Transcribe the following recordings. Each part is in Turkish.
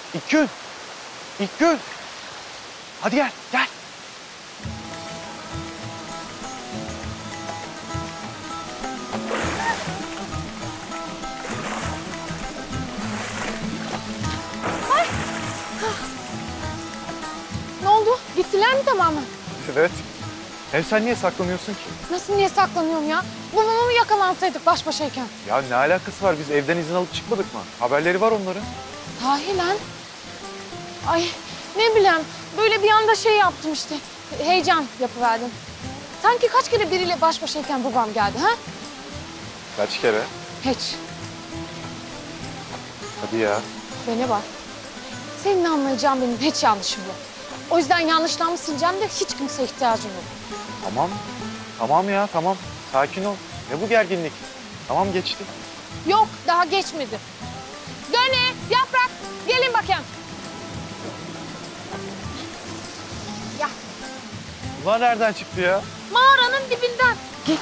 İlkgün. İlkgün. Hadi gel, gel. Ne oldu? Gittiler mi tamamen? Evet. Hem sen niye saklanıyorsun ki? Nasıl niye saklanıyorum ya? Babama mı yakalansaydık baş başayken? Ya ne alakası var? Biz evden izin alıp çıkmadık mı? Haberleri var onların. Sahi lan. Ay ne bileyim böyle bir anda şey yaptım işte. Heyecan yapıverdim. Sanki kaç kere biriyle baş başayken babam geldi ha? Kaç kere? Hiç. Hadi ya. Bana bak. Senin anlayacağın benim hiç yanlışım yok. O yüzden yanlışlarımı sileceğim de hiç kimseye ihtiyacım yok. Tamam. Tamam ya, tamam. Sakin ol. Ne bu gerginlik? Tamam, geçti. Yok daha geçmedi. Gönül, Yaprak gelin bakayım. Ya Bunlar nereden çıktı ya? mağaranın dibinden. Geç.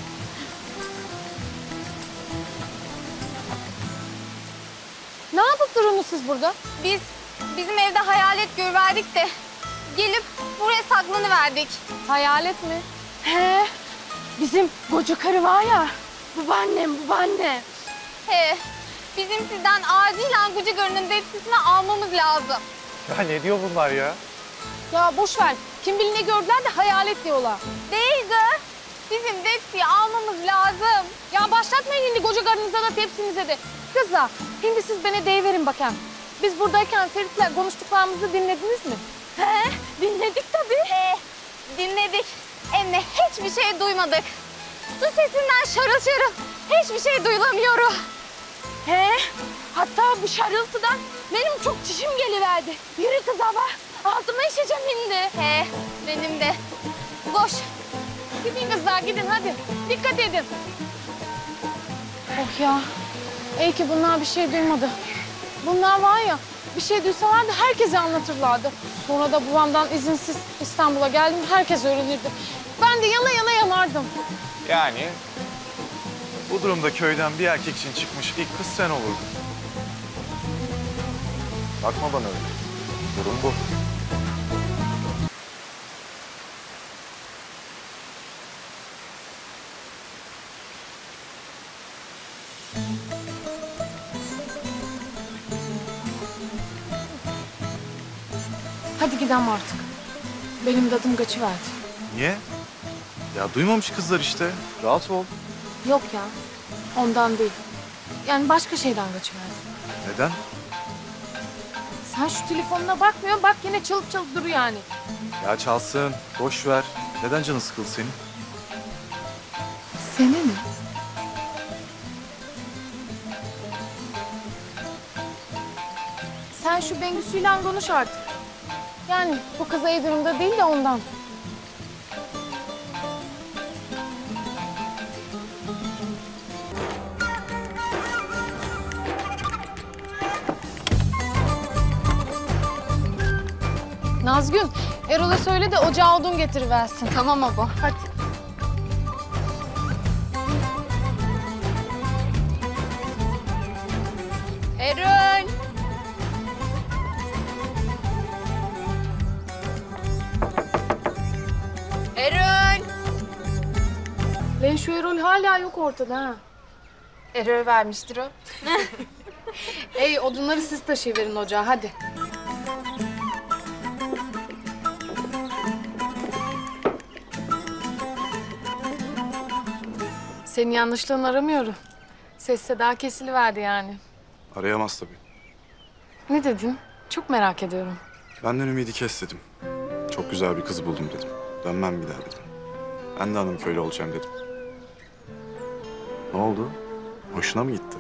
Ne yapıp durunuz siz burada? Bizim evde hayalet görüverdik de gelip buraya saklanıverdik. Hayalet mi? He, bizim koca karı var ya. Babaannem. He, bizim sizden acilen koca karının tepsisini almamız lazım. Ya ne diyor bunlar ya? Ya boş ver. Kim bilir ne gördüler de hayalet diyorlar. Değil kız. Bizim tepsiyi almamız lazım. Ya başlatmayın şimdi koca karınıza da tepsinize de. Kızlar, şimdi siz bana deyiverin bakayım. Biz buradayken Ferit'le konuştuklarımızı dinlediniz mi? He, dinledik tabii. He, dinledik. Ama hiçbir şey duymadık. Su sesinden şarıl şarıl hiçbir şey duyulamıyorum. He, hatta bu şarıltıdan benim çok çişim geliverdi. Yürü kız hava, altıma işeceğim şimdi. He, benim de. Koş. Gidin kızlar, gidin hadi. Dikkat edin. Oh ya, iyi ki bunlar bir şey duymadı. Bunlar var ya, bir şey duysalardı herkese anlatırlardı. Sonra da babamdan izinsiz İstanbul'a geldim, herkes öğrenirdi. Ben de yana yana yanardım. Yani bu durumda köyden bir erkek için çıkmış ilk kız sen olurdun. Bakma bana öyle. Durum bu. Hadi gidelim artık. Benim dadım kaçıverdi. Niye? Ya duymamış kızlar işte. Rahat ol. Yok ya, ondan değil. Yani başka şeyden kaçıverdi. Neden? Sen şu telefonuna bakmıyorsun, bak yine çalıp çalıp duruyor yani. Ya çalsın. Boş ver. Neden canın sıkıldı senin? Seni mi? Sen şu Bengüsü'yle konuş artık. Yani bu kız iyi durumda değil de ondan. Nazgün, Erol'a söyle de ocağa odun getiriversin. Tamam abla. Hadi. Erol. Erol. Lan şu Erol hala yok ortada ha. Erol vermiştir o. Ey odunları siz taşıyıverin ocağa hadi. Senin yanlışlığını aramıyorum. Ses seda kesiliverdi yani. Arayamaz tabii. Ne dedin? Çok merak ediyorum. Benden ümidi kes dedim. Çok güzel bir kız buldum dedim. Dönmem bir daha dedim. Ben de hanım köylü olacağım dedim. Ne oldu? Hoşuna mı gitti?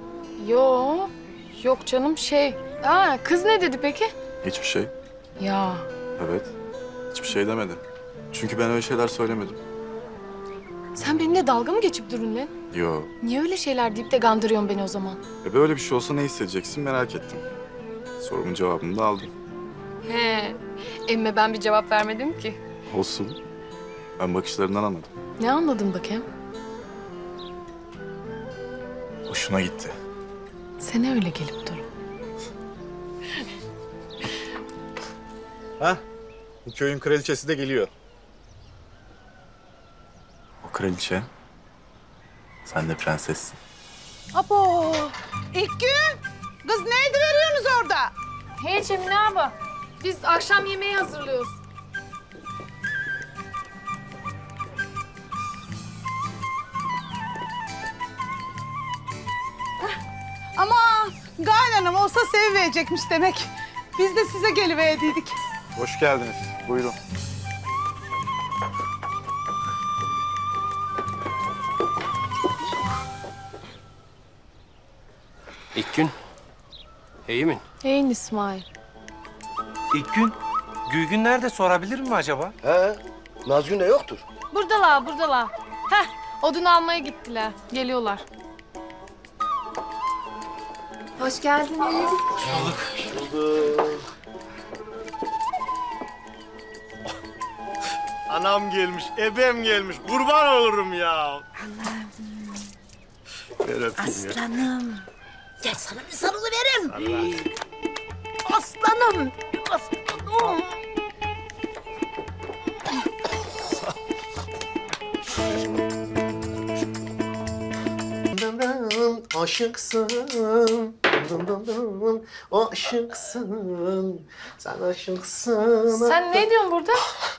Yok canım şey. Kız ne dedi peki? Hiçbir şey. Ya Evet. Hiçbir şey demedi. Çünkü ben öyle şeyler söylemedim. sen benimle dalga mı geçip durun lan? Yo. Niye öyle şeyler deyip de gandırıyorsun beni o zaman? Böyle bir şey olsa ne hissedeceksin merak ettim. Sorumun cevabını da aldım. He. Emme ben bir cevap vermedim ki. Olsun. Ben bakışlarından anladım. Ne anladın bakayım? Hoşuna gitti. Sana öyle gelip dur. Ha? Bu köyün kraliçesi de geliyor. O kraliçe. Sen de prensessin. Abo! İlk gün! Kız neydi veriyorsunuz orada? Hiç Emine abla. Biz akşam yemeği hazırlıyoruz. Ama kaynanam olsa seviverecekmiş demek. Biz de size geliverdiydik. Hoş geldiniz. Buyurun. İlk gün. İyi mi? Hey İsmail. İlk gün. Gülgün nerede sorabilir mi acaba? He, Nazgün de yoktur. Buradalar. Heh, odun almaya gittiler. Geliyorlar. Hoş geldiniz. Anam gelmiş, ebem gelmiş. Kurban olurum ya. Aslanım. Gel sana bir sarılı verim. Aslanım. Aslanım. Aşıksın, aşıksın, sen aşıksın. Sen ne diyorsun burada?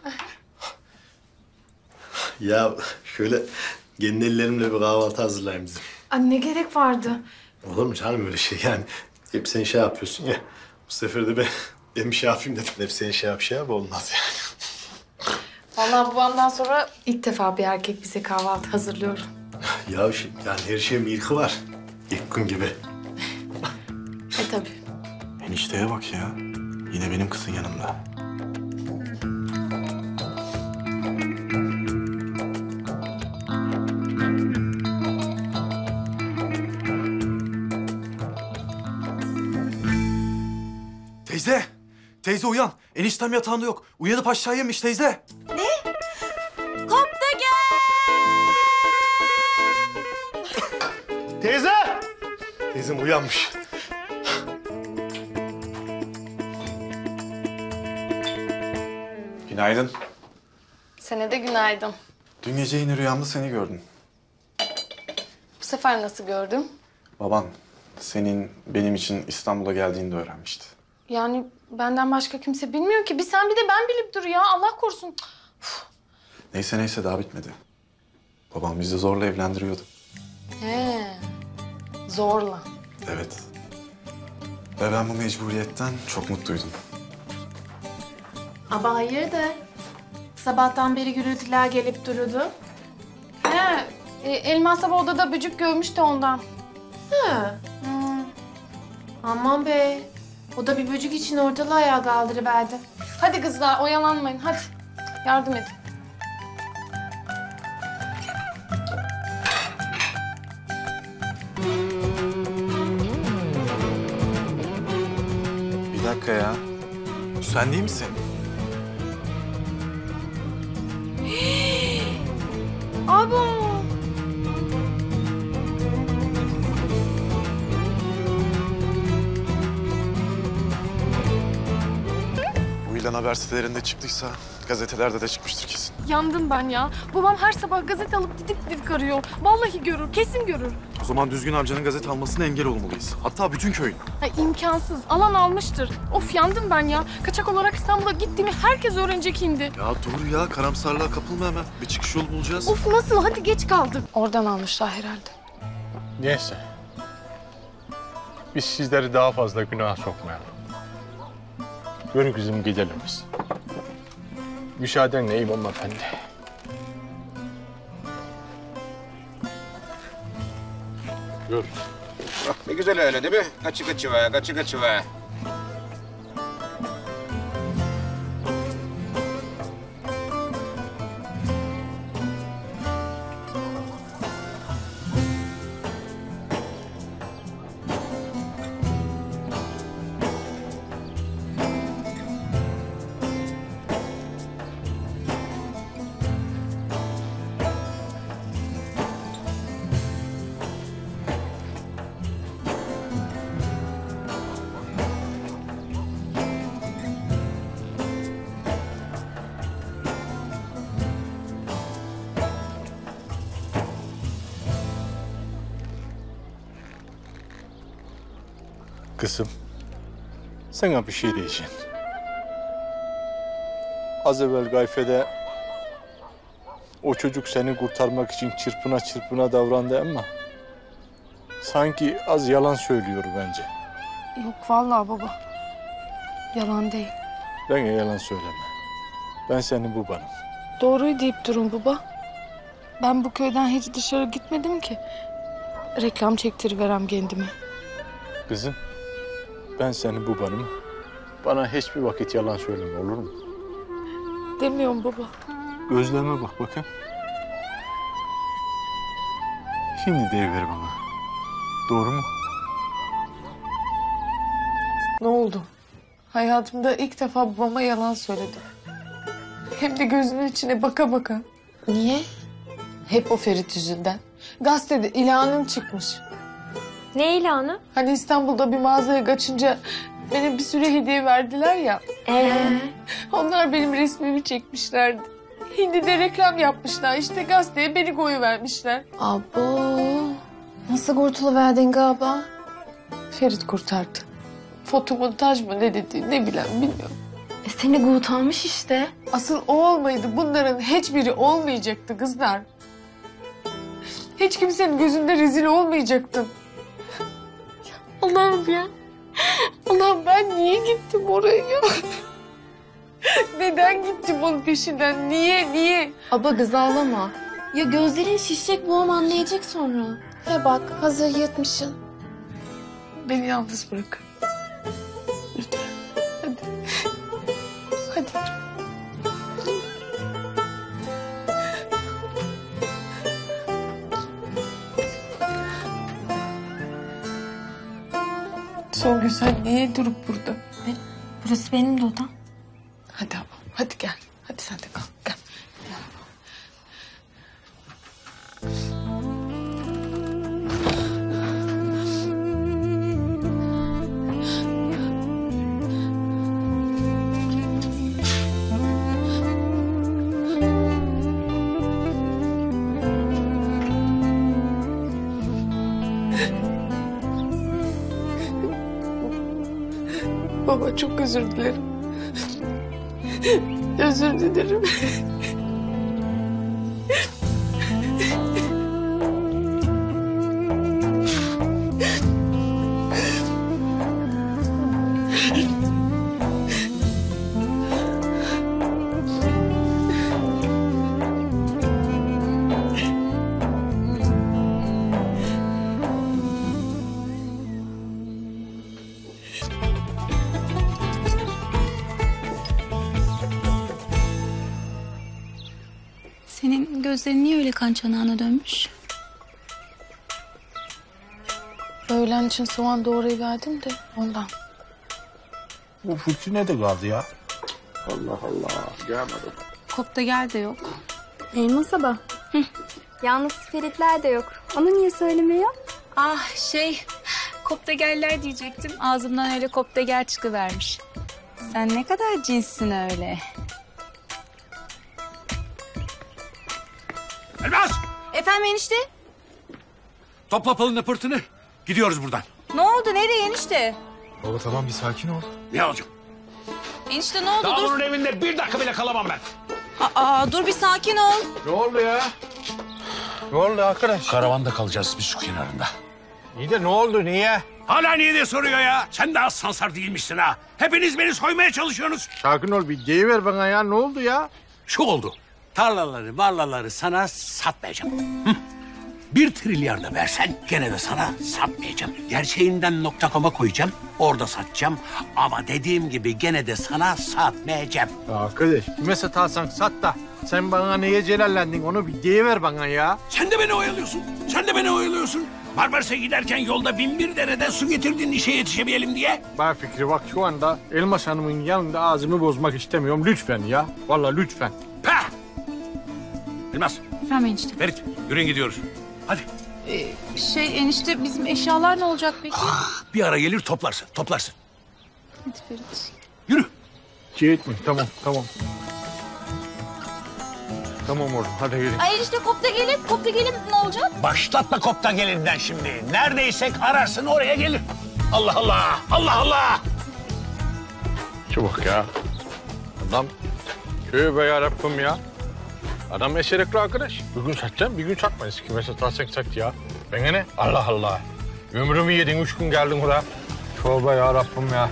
Ya şöyle kendi ellerimle bir kahvaltı hazırlayayım bizim. Ne gerek vardı? Olur mu canım öyle şey yani? Hep sen şey yapıyorsun ya. Bu sefer de ben bir şey yapayım dedim. Hep sen şey yap olmaz yani. Vallahi babamdan sonra ilk defa bir erkek bize kahvaltı hazırlıyor. Ya yani her şeyin ilki var. İlk gün gibi. Tabii. Enişteye bak ya. Yine benim kızın yanında. Teyze! Teyze uyan. Eniştem yatağında yok. Uyanıp aşağı yemiş teyze. Teyze! Teyzem uyanmış. Günaydın. Sana de günaydın. Dün gece yine rüyamda seni gördüm. Bu sefer nasıl gördüm? Baban senin benim için İstanbul'a geldiğini de öğrenmişti. Yani benden başka kimse bilmiyor ki. Bir sen bir de ben bilip dur ya. Allah korusun. Neyse daha bitmedi. Babam bizi zorla evlendiriyordu. He. Zorla. Evet. Ve ben bu mecburiyetten çok mutluydum. Ama hayırdır? Sabahtan beri gürültüler gelip duruyordu. He. Elmas sabah odada böcük görmüş de ondan. Hı. Aman be. O da bir böcük için ortalığı ayağa kaldırıverdi. Hadi kızlar oyalanmayın hadi. Yardım edin. Bir dakika ya. Sen değil misin? Abo. Bu ilan haber sitelerinde çıktıysa gazetelerde de çıkmıştır kesin. Yandım ben ya. Babam her sabah gazete alıp didik didik arıyor. Vallahi görür, kesin görür. O zaman Düzgün amcanın gazete almasına engel olmalıyız. Hatta bütün köyün. Ay imkansız. Alan almıştır. Of yandım ben ya. Kaçak olarak İstanbul'a gittiğimi herkes öğrenecek şimdi. Ya dur ya, karamsarlığa kapılma hemen. Bir çıkış yolu bulacağız. Of nasıl? Hadi geç kaldık. Oradan almışlar herhalde. Neyse. Biz sizleri daha fazla günaha sokmayalım. Yürü kızım gidelim biz. Müsaadenle İmam Efendi. Yürü. Bak ne güzel öyle değil mi? Kaçı kaçı ve. Kızım, sana bir şey diyeceğim. Az evvel Gayfe'de o çocuk seni kurtarmak için çırpına çırpına davrandı ama sanki az yalan söylüyor bence. Yok vallahi baba. Yalan değil. Bana yalan söyleme. Ben senin babanım. Doğruyu deyip durun baba. Ben bu köyden hiç dışarı gitmedim ki. Reklam çektiriverem kendime. Kızım, ben senin babanım. Bana hiçbir vakit yalan söyleme, olur mu? Demiyorum baba. Gözlerime bak bakayım. Şimdi deyiver bana. Doğru mu? Ne oldu? Hayatımda ilk defa babama yalan söyledim. Hem de gözünün içine baka baka. Niye? Hep o Ferit yüzünden. Gazetede ilanım çıkmış. Ne ilanı? Hani İstanbul'da bir mağazaya kaçınca bana bir sürü hediye verdiler ya. Onlar benim resmimi çekmişlerdi. Hindi'de reklam yapmışlar. İşte gazeteye beni koyuvermişler. Abo. Nasıl kurtuluverdin galiba? Ferit kurtardı. Fotomontaj mı ne dedi ne bileyim bilmiyorum. Seni kurtarmış işte. Asıl o olmaydı. Bunların hiçbiri olmayacaktı kızlar. Hiç kimsenin gözünde rezil olmayacaktım. Allah'ım ya. Allah'ım ben niye gittim oraya? Neden gittim onun peşinden? Niye? Aba kız ağlama. Ya gözlerin şişecek babam anlayacak sonra. He bak hazır yırtmışsın. Beni yalnız bırak. Lütfen. Hadi. Songül sen niye durup burada? Burası benim de odam. Hadi ablam hadi gel. Hadi sen de kal gel. Baba çok özür dilerim. Özür dilerim. Senin gözlerin niye öyle kan çanağına dönmüş? Öğlen için soğan doğrayıverdim de ondan. Bu fırçı ne de kaldı ya? Allah Allah, gelmedi. Koptegel de yok. Elmas abla. Yalnız Feritler de yok. Onu niye söylemiyor? Ah koptegeller diyecektim. Ağzımdan öyle koptegel çıkıvermiş. Sen ne kadar cinssin öyle. Elmas! Efendim enişte? Topla pılını pırtını. Gidiyoruz buradan. Ne oldu? Nereye enişte? Baba tamam bir sakin ol. Ne olacak? Enişte ne oldu? Daha Dur. onun evinde bir dakika bile kalamam ben. Dur bir sakin ol. Ne oldu ya? Ne oldu arkadaş? Karavanda kalacağız bir su kenarında. İyi de ne oldu, niye? Hala niye de soruyor ya? Sen de az sansar değilmişsin ha. Hepiniz beni soymaya çalışıyorsunuz. Sakin ol, bir deyiver bana ya, ne oldu ya? Şu oldu. Tarlaları, marlaları sana satmayacağım. 1 trilyar da versen gene de sana satmayacağım. Gerçeğinden .com'a koyacağım, orada satacağım. Ama dediğim gibi gene de sana satmayacağım. Ya arkadaş, kime satarsan sat da sen bana neye celallendin onu bir deyiver bana ya. Sen de beni oyalıyorsun. Marmaris'e giderken yolda 1001 dereden su getirdin işe yetişemeyelim diye. Bak Fikri, bak şu anda Elmas Hanım'ın yanında ağzımı bozmak istemiyorum. Lütfen ya, vallahi lütfen. Pah! Elmas, Efendim enişte. Ferit, yürüyün gidiyoruz. Hadi. Enişte bizim eşyalar ne olacak peki? Bir ara gelir toplarsın. Hadi Ferit. Yürü. Şey etme, tamam. Tamam oğlum, hadi gelin. Ay enişte koptegelim ne olacak? Başlatma kopta gelinden şimdi. Neredeysek ararsın oraya gelir. Allah Allah! Allah Allah! Çabuk ya. Adam tövbe yarabbim ya. Adam eşerekli arkadaş. Bir gün satacağım, bir gün satmayız. Kime satarsak sat ya. Bana ne? Allah Allah. Ömrümü yedin, 3 gün geldin buraya. Tövbe yarabbim ya.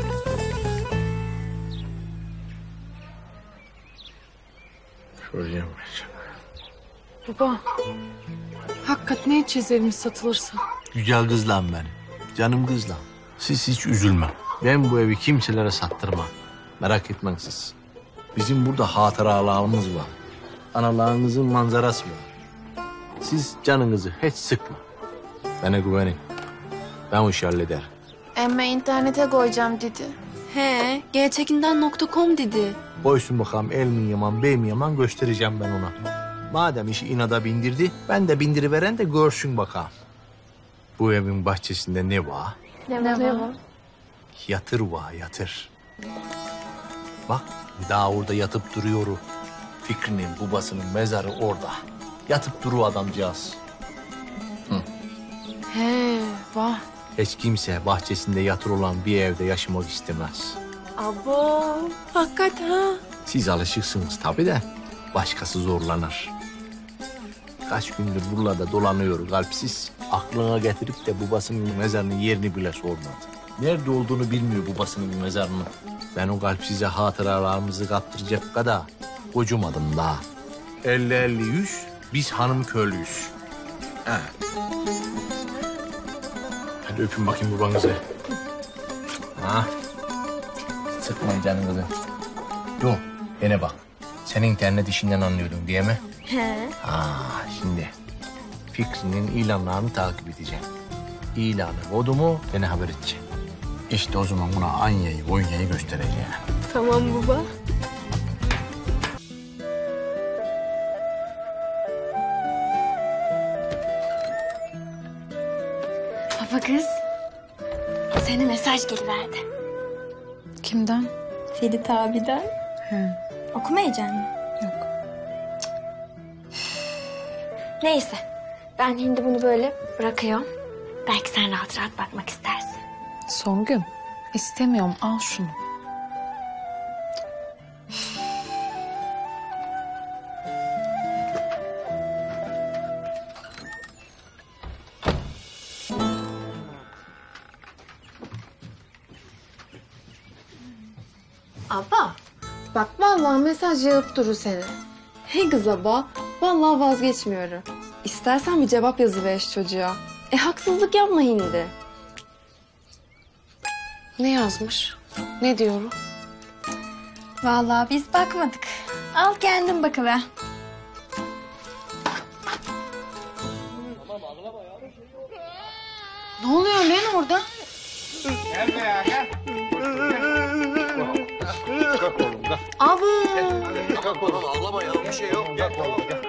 Söyleyeyim ben sana. Baba, hakikat ne içeceğiz elimiz satılırsa? Güzel kızlam benim. Canım kızlam. Siz hiç üzülmem. Ben bu evi kimselere sattırmam. Merak etmeyin siz. Bizim burada hatıralarımız var. Analarınızın manzarası var. Siz canınızı hiç sıkma. Bana güvenin. Ben o işi hallederim. Emme internete koyacağım dedi. He, gerçekinden.com dedi. Koysun bakalım el mi yaman, bey mi yaman göstereceğim ben ona. Madem işi inada bindirdi, ben de bindiriveren de görsün bakalım. Bu evin bahçesinde ne var? Ne var? Yatır var, yatır. Bak, daha orada yatıp duruyor. Fikri'nin, babasının mezarı orada. Yatıp duruyor adamcağız. He, vah. Hiç kimse bahçesinde yatır olan bir evde yaşamak istemez. Abo, hakikat ha. Siz alışıksınız tabii de başkası zorlanır. Kaç gündür buralarda dolanıyor kalpsiz. Aklına getirip de babasının mezarının yerini bile sormadı. Nerede olduğunu bilmiyor babasının mezarının. Ben o kalpsize hatıralarımızı kaptıracak kadar kocumadım daha. 50-50-100, biz hanım köylüyüz. Ha. Hadi öpün bakayım babanızı. Ha. Sıkmayın canınızı. Dur, bana bak. Sen internet işinden anlıyordun diye mi? He. Şimdi Fikri'nin ilanlarını takip edeceğim. İlanı oldu mu beni haber edeceğim. İşte o zaman buna Anya'yı, Konya'yı göstereceğim. Tamam baba. Baba kız. Sana mesaj geliverdi. Kimden? Ferit abiden. Okumayacak mısın? Yok. Neyse. Ben şimdi bunu böyle bırakıyorum. Belki sen rahat rahat bakmak istersin. Songül, istemiyorum. Al şunu. Abba, bak vallahi mesaj yağıp durur seni. Hey kız abla, vallahi vazgeçmiyorum. İstersen bir cevap yazıver şu çocuğa. Haksızlık yapma hindi. Ne yazmış? Ne diyorum? Vallahi biz bakmadık. Al kendin bakıver. Ne oluyor lan orada? Gel be ya, gel. Kalk oğlum, kalk. Abu. Kalk oğlum, ağlama ya, bir şey yok. Kalk oğlum, gel.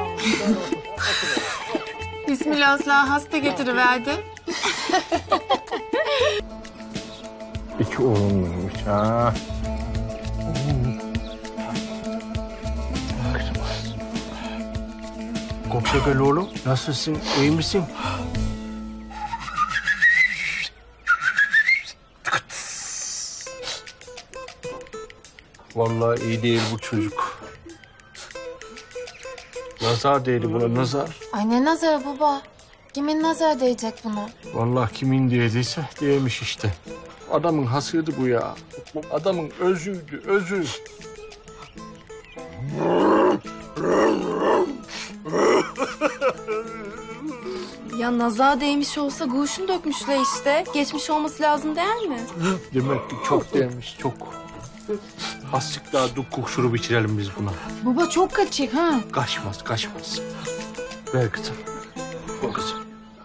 Bismillah, hasta getiriverdi. İki oğlum varmış ha. Koksa gel oğlum. Nasılsın? İyi misin? Vallahi iyi değil bu çocuk. Nazar değdi buna, nazar. Ay ne nazarı baba? Kimin nazarı değecek buna? Vallahi kimin diyediyse diyemiş işte. Adamın hasıydı bu ya. Adamın özüydü, özü. Ya nazar değmiş olsa guşun dökmüşler işte. Geçmiş olması lazım değil mi? Demek ki çok değmiş, çok. Azıcık daha dukkuk şurubu içirelim biz buna. Baba çok kaçık ha. Kaçmaz, kaçmaz. Ver kızım. Ver kızım.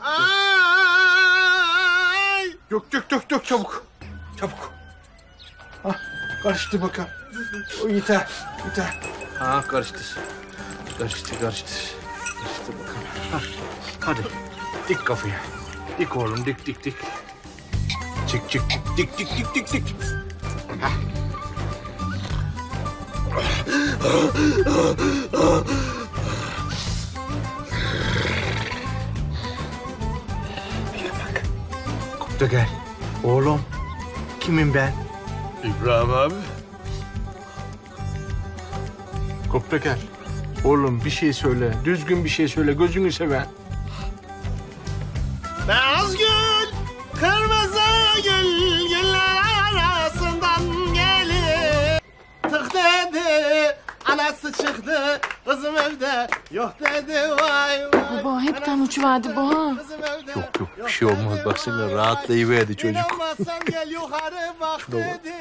Dök çabuk. Çabuk. Ha, karıştı bakalım. O yeter, yeter. Ha, karıştır. Karıştır. Karıştır bakalım. Ha, hadi, dik kafayı. Dik oğlum, dik. Çık. Dik. Ha. Bir bak. Kopta gel. Oğlum, kimim ben? İbrahim abi. Kopteker. Oğlum bir şey söyle. Düzgün bir şey söyle. Gözünü seven. Beyaz gül, kırmızı gül, güller arasından gelir. Tık dedi, anası çıktı, kızım evde yok dedi, vay vay. Baba hepten uçuverdi bu ha. Yok yok bir şey olmaz. Baksana rahatlayıverdi çocuk. İnanmazsan gel yukarı bak dedi.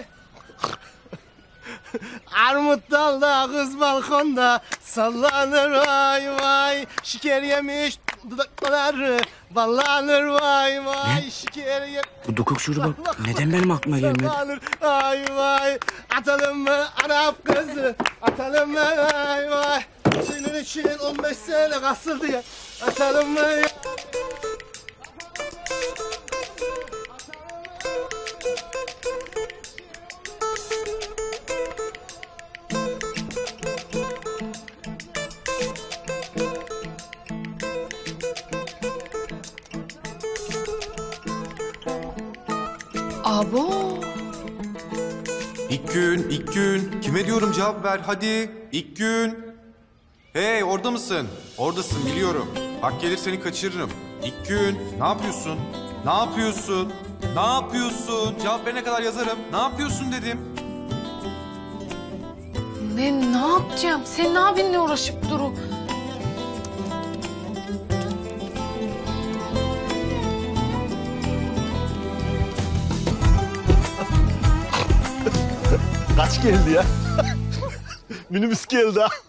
Armut dalda, kız balkonda sallanır vay vay. Şeker yemiş dudakları ballanır vay vay. Şeker yemiş. Bu dokuk şurubu neden benim aklıma gelmedi? Sallanır vay vay. Atalım mı Arap kızı? Atalım mı vay vay. Senin için 15 sene kasıldı ya. Atalım mı? Abo. İlk gün. Kime diyorum cevap ver hadi. İlk gün. Hey orada mısın? Oradasın biliyorum. Bak gelir seni kaçırırım. İlk gün. Ne yapıyorsun? Ne yapıyorsun? Ne yapıyorsun? Cevap verene kadar yazarım. Ne yapıyorsun dedim. Ben ne yapacağım? Senin abinle uğraşıp duru. Kaç geldi ya? Minibüs geldi ha.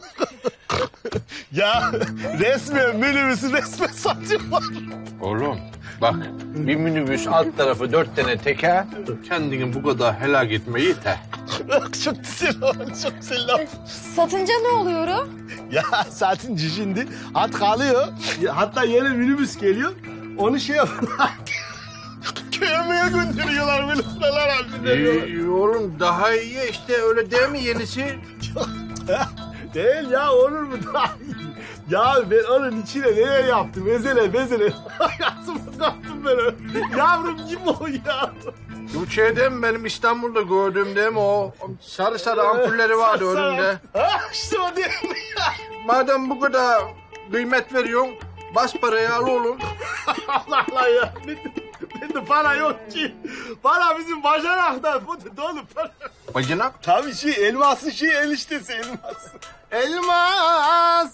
Ya resmen minibüsü resmen satıyorlar. Oğlum bak bir minibüs alt tarafı 4 tane teker. Kendini bu kadar helak etme yeter. Çok güzel oldu, çok güzel laf. Satınca ne oluyor o? Ya saatinci şimdi hat kalıyor. Hatta yeni minibüs geliyor. Onu şey yapıyorlar. Köymeye gönderiyorlar böyle sıralar halinde. Oğlum daha iyi işte öyle değil mi yenisi? Değil ya olur mu daha iyi? Ya ben onun içine neler yaptım? Bezele. Hayatımı kaptım ben öyle. Yavrum kim o ya? Bu şeyden benim İstanbul'da gördüğüm değil mi o? Sarı sarı ampulleri vardı önünde. Ha işte o değil mi ya? Madem bu kadar kıymet veriyorsun, bas parayı al oğlum. Allah Allah ya. Bende para yok ki. Para bizim bacanakta. Dolu para. Bacanak? Tabii elmasın eniştesi elmas. Elmas.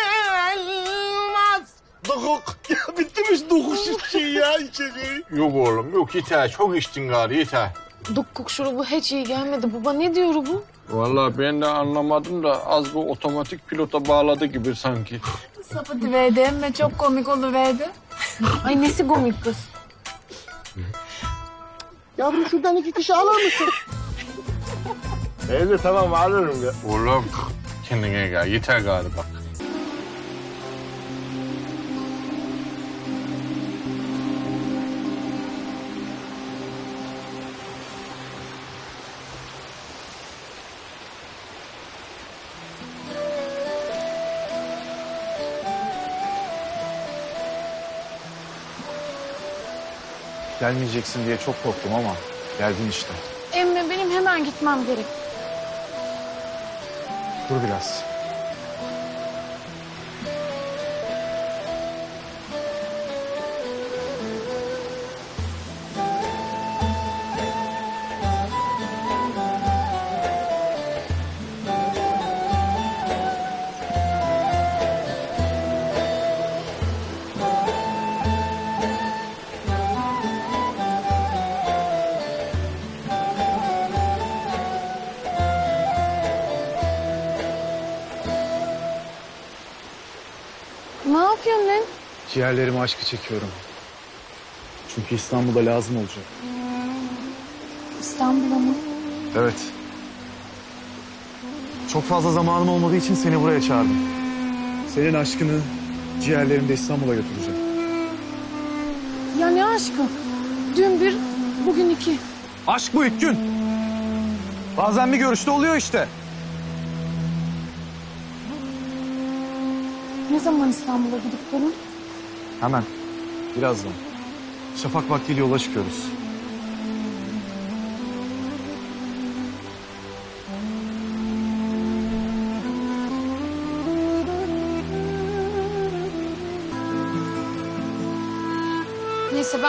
Dokuk. Ya bitmiş dokuk şey ya içeceği. Yok oğlum yok yeter çok içtin gari yeter. Dukkuk şurubu hiç iyi gelmedi. Baba ne diyor bu? Vallahi ben de anlamadım da az bu otomatik pilota bağladı gibi sanki. Sapıtıverdi ama çok komik oluverdi. Ay nesi komik kız. Yavrum şuradan 2 kişi alır mısın? Evet tamam alırım ya. Oğlum kendine gel yeter gari bak. Gelmeyeceksin diye çok korktum ama geldin işte. Emre benim hemen gitmem gerek. Dur biraz. Ne yapıyorsun lan? Ciğerlerime aşkı çekiyorum. Çünkü İstanbul'da lazım olacak. İstanbul'a mı? Evet. Çok fazla zamanım olmadığı için seni buraya çağırdım. Senin aşkını ciğerlerimde İstanbul'a götüreceğim. Ya ne aşkı? Dün bir, bugün iki. Aşk bu ilk gün. Bazen bir görüşte oluyor işte. Ne zaman İstanbul'a gidip gelin? Hemen. Birazdan. Şafak vaktiyle yola çıkıyoruz.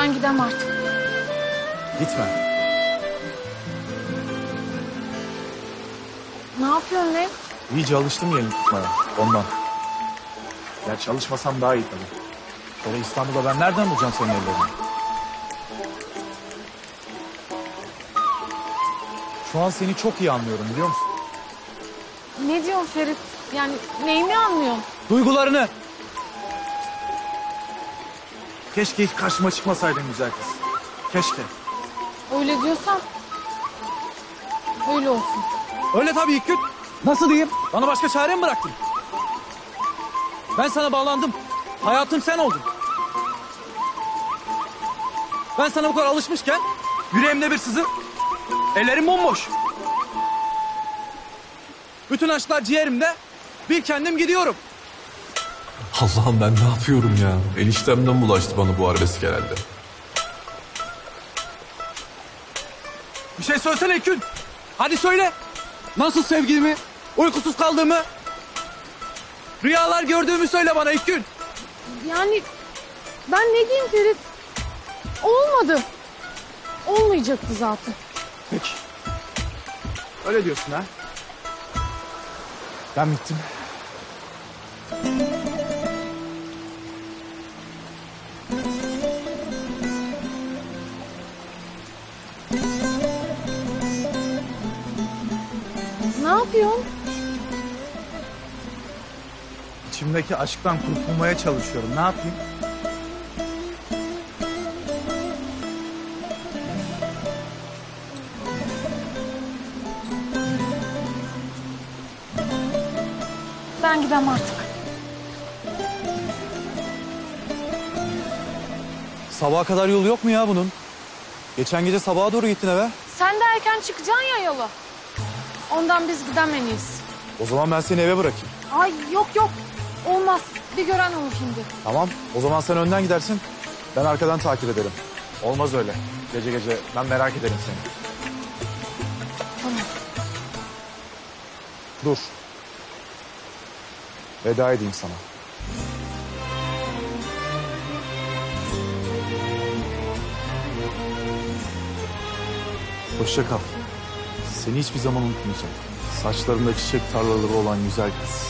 Ben gidem artık. Gitme. Ne yapıyorsun ne? İyice alıştım elini tutmaya. Ondan. Ya çalışmasam daha iyi tabii. Sonra İstanbul'da ben nereden bulacağım senin ellerini? Şu an seni çok iyi anlıyorum biliyor musun? Ne diyorsun Ferit? Yani neyini anlıyorsun? Duygularını. Keşke hiç karşıma çıkmasaydın güzel kız. Keşke. Öyle diyorsan öyle olsun. Öyle tabii ilk gün. Nasıl diyeyim? Bana başka çare mi bıraktın? Ben sana bağlandım. Hayatım sen oldun. Ben sana bu kadar alışmışken yüreğimde bir sızı, ellerim bomboş. Bütün aşklar ciğerimde, bir kendim gidiyorum. Allah'ım ben ne yapıyorum ya? Eniştemden bulaştı bana bu arabesk herhalde. Bir şey söylesene İlkün. Hadi söyle. Nasıl sevgilimi, uykusuz kaldığımı, rüyalar gördüğümü söyle bana İlkün. Yani ben ne diyeyim Ferit? Olmadı. Olmayacaktı zaten. Peki. Öyle diyorsun ha? Ben bittim. Ne yapıyorsun? İçimdeki aşktan kurtulmaya çalışıyorum. Ne yapayım? Ben gidem artık. Sabaha kadar yolu yok mu ya bunun? Geçen gece sabaha doğru gittin eve. Sen de erken çıkacaksın ya yola. Ondan biz gidemeyiz. O zaman ben seni eve bırakayım. Ay yok yok. Olmaz. Bir gören olur şimdi. Tamam. O zaman sen önden gidersin. Ben arkadan takip ederim. Olmaz öyle. Gece gece ben merak ederim seni. Tamam. Dur. Veda edeyim sana. Hoşça kal. Seni hiçbir zaman unutmayacağım. Saçlarında çiçek tarlaları olan güzel kız.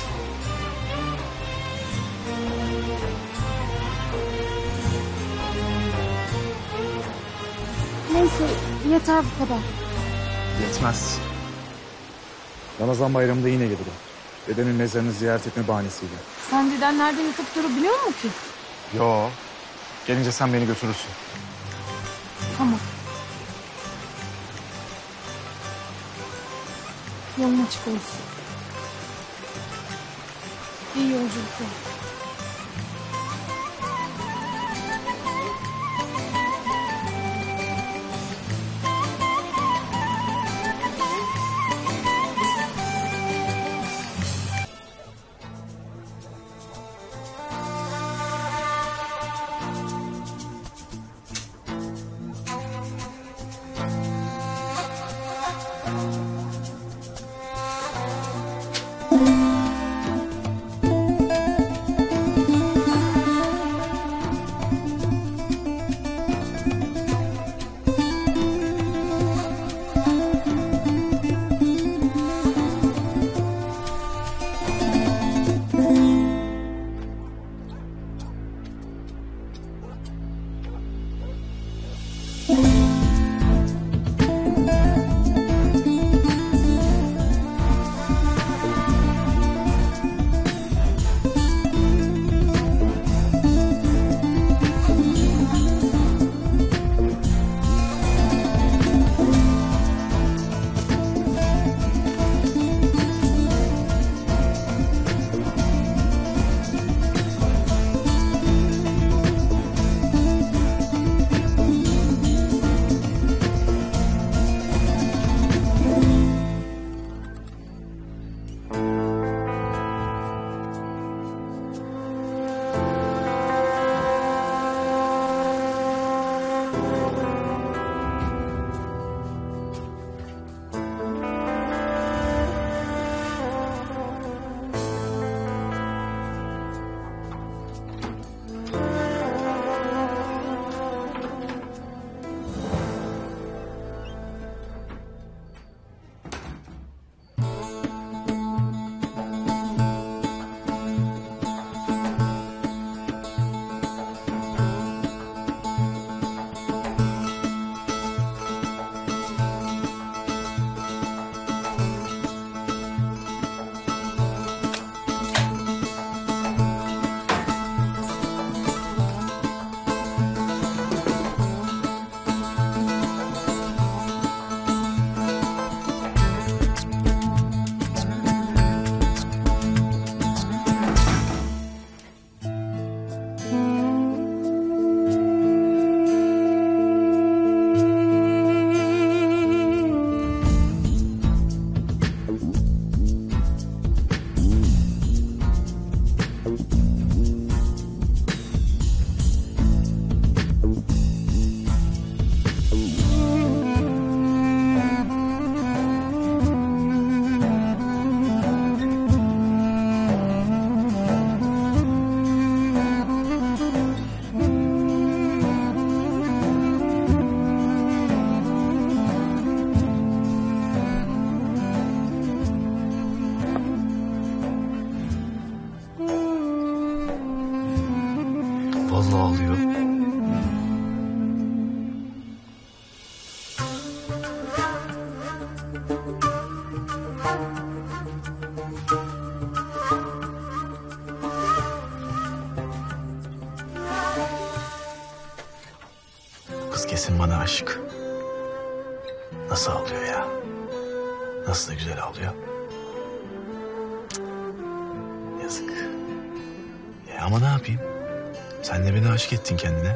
Neyse yeter bu kadar. Yetmez. Ramazan bayramında yine gelirim. Dedemin mezarını ziyaret etme bahanesiyle. Sen deden nerede yatıp durur biliyor musun ki? Yo. Gelince sen beni götürürsün. Tamam. Yolun açık olsun. İyi yolculuklar. Esin bana aşık. Nasıl ağlıyor ya? Nasıl da güzel ağlıyor. Yazık. Ama ne yapayım? Sen de beni aşık ettin kendine.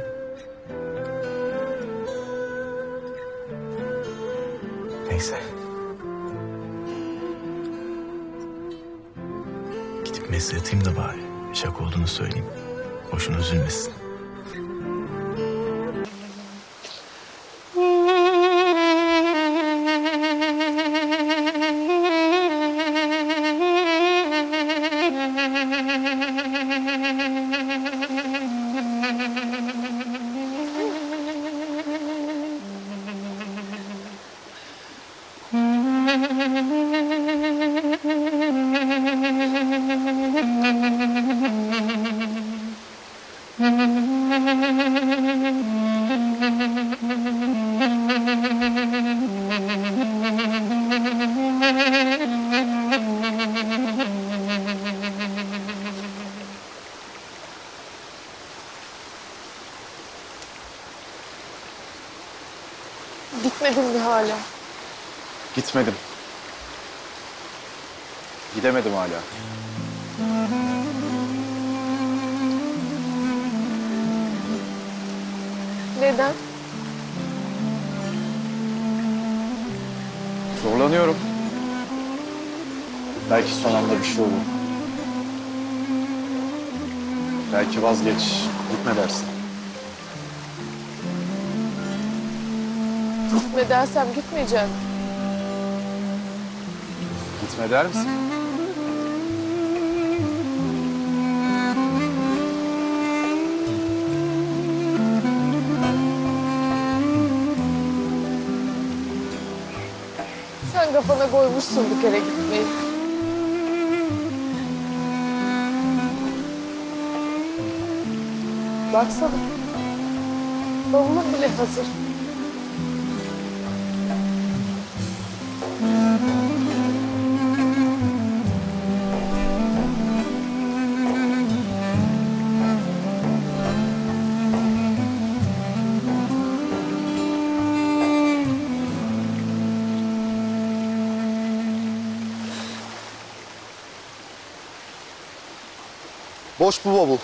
Neyse. Gidip mesle yatayım da bari. Şaka olduğunu söyleyeyim. Boşuna üzülmesin. Gitmedin mi hala? Gitmedim. Gidemedim hala. Neden? Zorlanıyorum. Belki son anda bir şey olur. Belki vazgeç, gitme dersin. Gitme dersem gitmeyeceğim. Gitme der misin? Sen kafana koymuşsun bir kere gitmeyi. Baksana. Bavulun bile hazır. Boş bu bavul.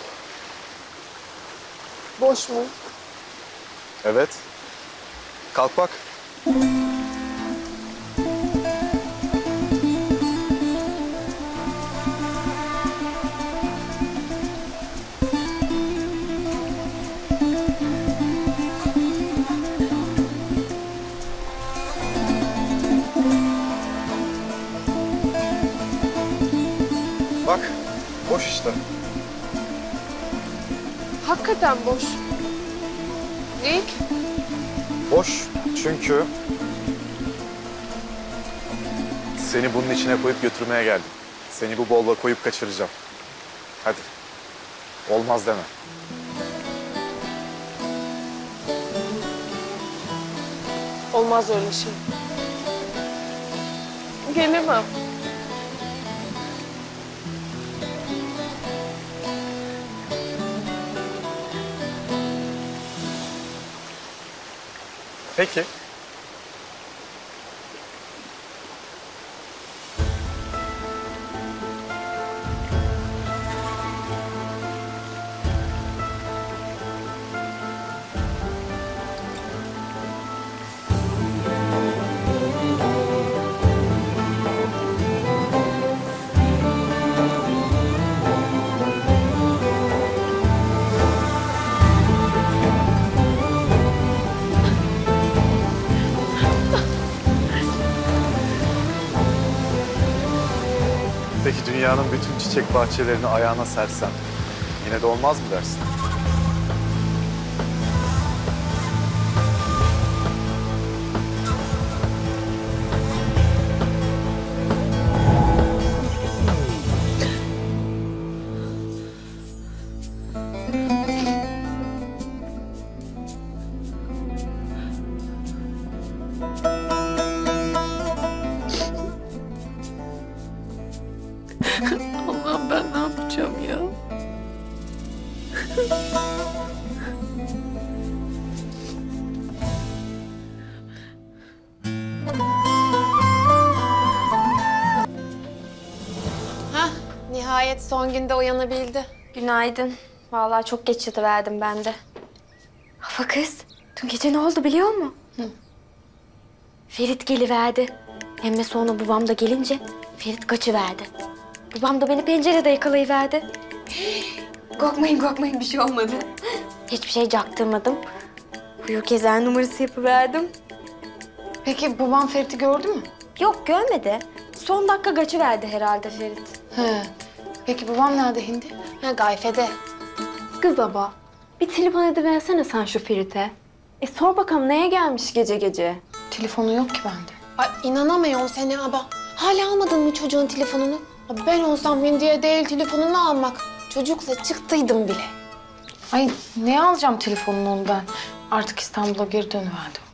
Boş mu? Evet. Kalk bak. Bak, boş işte. Hakikaten boş. İlk Boş çünkü seni bunun içine koyup götürmeye geldim. Seni bu bolla koyup kaçıracağım. Hadi. Olmaz deme. olmaz öyle şey. Gelemem. Peki. Peki dünyanın bütün çiçek bahçelerini ayağına sersem yine de olmaz mı dersin? Allah'ım ben ne yapacağım ya? Nihayet son günde uyanabildi. Günaydın. Vallahi çok geç yatıverdim ben de. Hafa kız, dün gece ne oldu biliyor musun? Ferit geliverdi. Hem de sonra babam da gelince Ferit kaçıverdi. Babam da beni pencerede yakalayıverdi. Korkmayın bir şey olmadı. Hiçbir şey çaktırmadım. Huyu kezer numarası yapıverdim. Peki babam Ferit'i gördü mü? Yok görmedi. Son dakika kaçıverdi herhalde Ferit. He. Peki babam nerede hindi? Ha gayfede. Kız aba, bir telefon ediversene sen şu Ferit'e. Sor bakalım neye gelmiş gece gece? Telefonu yok ki bende. Ay inanamıyorum seni aba. Hala almadın mı çocuğun telefonunu? Ben olsam Hindi'ye değil telefonunu almak. Çocukla çıktıydım bile. Ay ne alacağım telefonunu onu ben? Artık İstanbul'a geri dönüverdim.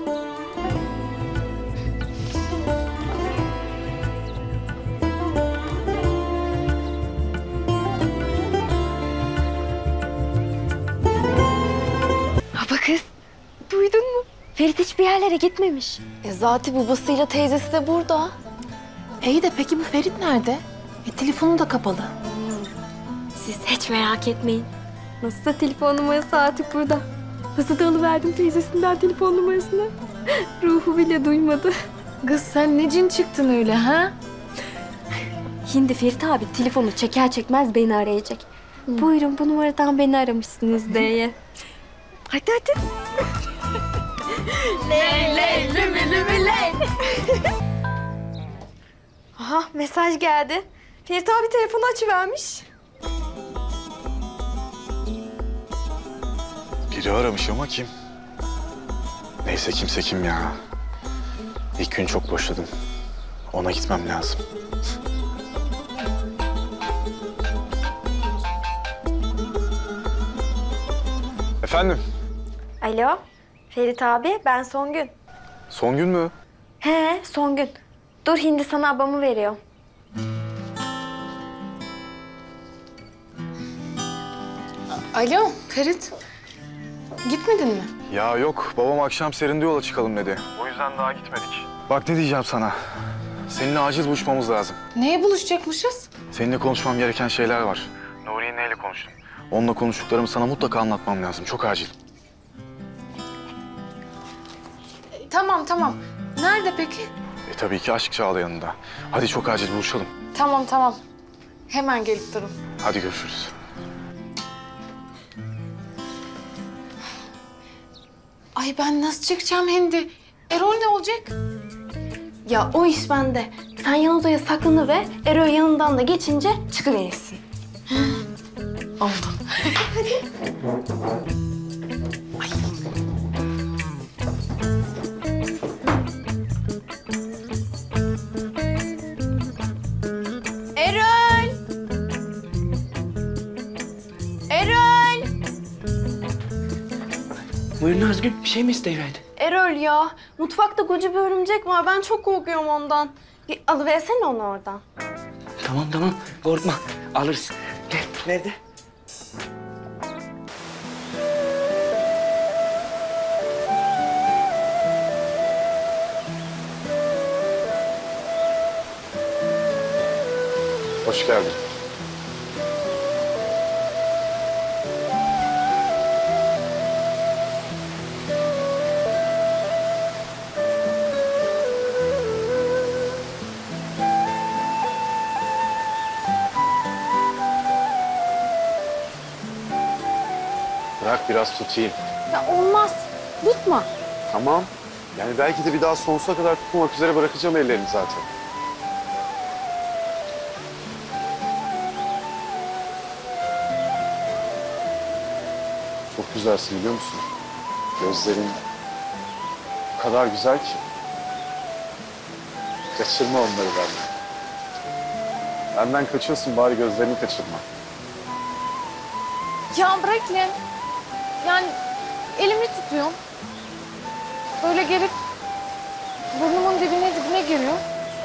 Baba kız, duydun mu? Ferit hiçbir yerlere gitmemiş. Zaten babasıyla teyzesi de burada. İyi de peki bu Ferit nerede? Telefonu da kapalı. Siz hiç merak etmeyin. Nasılsa telefon numarası artık burada. Nasıl da alıverdim teyzesinden telefon numarasını. Ruhu bile duymadı. Kız sen ne cin çıktın öyle ha? Şimdi Ferit abi telefonu çeker çekmez beni arayacak. Buyurun bu numaradan beni aramışsınız diye. Hadi. Ley lümü ley. Aha mesaj geldi. Ferit abi telefonu açıvermiş. Biri aramış ama kim? Neyse kimse kim ya. İlk gün çok boşladım. Ona gitmem lazım. Efendim? Alo Ferit abi ben Songün. Son gün mü? He Songün. Dur hindi sana abamı veriyorum. Alo Ferit. Gitmedin mi? Ya yok, babam akşam serinde yola çıkalım dedi. O yüzden daha gitmedik. Bak ne diyeceğim sana. Seninle acil buluşmamız lazım. Neye buluşacakmışız? Seninle konuşmam gereken şeyler var. Nuriye neyle konuştum? Onunla konuştuklarımı sana mutlaka anlatmam lazım. Çok acil. Tamam. Nerede peki? Tabii ki Aşk Çağla yanında. Hadi çok acil buluşalım. Tamam. Hemen gelip durun. Hadi görüşürüz. Ay ben nasıl çıkacağım hindi? Erol ne olacak? Ya o iş bende. Sen yan odaya saklanı ve Erol yanından da geçince çıkıverirsin. Oldu. Erol! Buyurun Nazgül, bir şey mi isteyiverdin? Erol ya, mutfakta koca bir örümcek var. Ben çok korkuyorum ondan. Bir alıversene onu oradan. Tamam, korkma. Alırız. Gel, nerede? Hoş geldin. Bırak biraz tutayım. Ya olmaz. Tutma. Tamam. Yani belki de bir daha sonsuza kadar tutmamak üzere bırakacağım ellerini zaten. Çok güzelsin biliyor musun? Gözlerin o kadar güzel ki. Kaçırma onları benden. Benden kaçıyorsun bari gözlerini kaçırma. Ya bırak lan. Yani elimi tutuyorum. Böyle gelip burnumun dibine giriyor.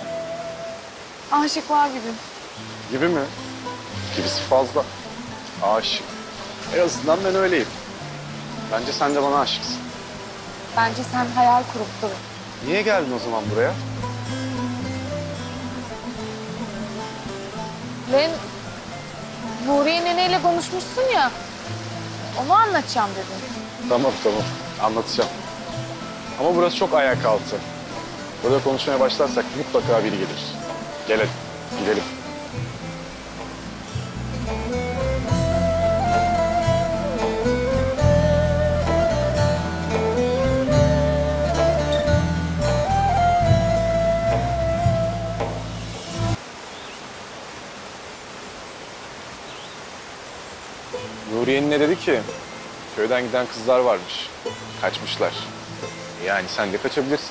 Aşıklar gibi. Gibi mi? Gibisi fazla. Aşık. En azından ben öyleyim. Bence sen de bana aşıksın. Bence sen hayal kurup durun. Niye geldin o zaman buraya? Ben Nuriye neneyle konuşmuşsun ya. Onu anlatacağım dedim. Tamam. Anlatacağım. Ama burası çok ayak altı. Burada konuşmaya başlarsak mutlaka biri gelir. Gel hadi, gidelim. Nuriye'nin ne dedi ki? Köyden giden kızlar varmış. Kaçmışlar. Yani sen de kaçabilirsin.